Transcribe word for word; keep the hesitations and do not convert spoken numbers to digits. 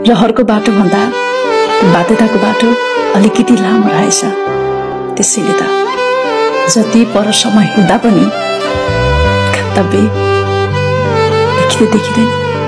रहरको बाटो भन्दा बाध्यताको बाटो अलिकति लामो रहेछ। त्यसैले त जति परसम्म हिँड्दा पनि गन्तव्य देखिँदै देखिँदैन।